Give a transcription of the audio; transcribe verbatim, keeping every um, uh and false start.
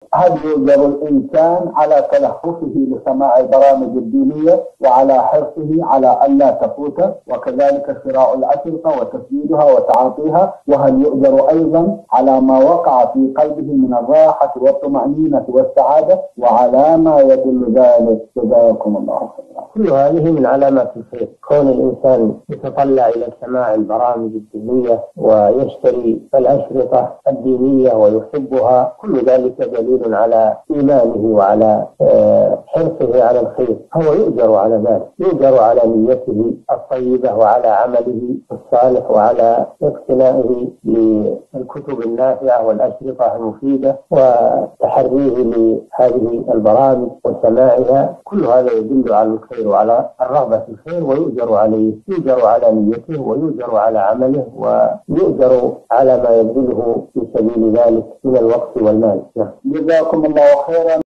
هل يؤجر الإنسان على تلهفه لسماع البرامج الدينية وعلى حرصه على ألا تفوته، وكذلك شراء الأشرطة وتسجيلها وتعاطيها؟ وهل يؤجر أيضا على ما وقع في قلبه من الراحة والطمأنينة والسعادة، وعلى ما يدل ذلك؟ جزاكم الله خيرا. كل هذه من علامات الخير. كون الإنسان يتطلع إلى سماع البرامج الدينية ويشتري الأشرطة الدينية ويحبها، كل ذلك دليل على إيمانه وعلى حرصه على الخير. هو يؤجر على ذلك، يؤجر على نيته الطيبة وعلى عمله الصالح وعلى اقتنائه للكتب النافعة والأشرطة المفيدة وتحريه لهذه البرامج وسماعها. كل هذا يدل على الخير وعلى الرغبة في الخير، ويؤجر عليه، يؤجر على نيته ويؤجر على عمله ويؤجر على ما يبذله في سبيل ذلك من الوقت والمال. جزاكم الله خيرا.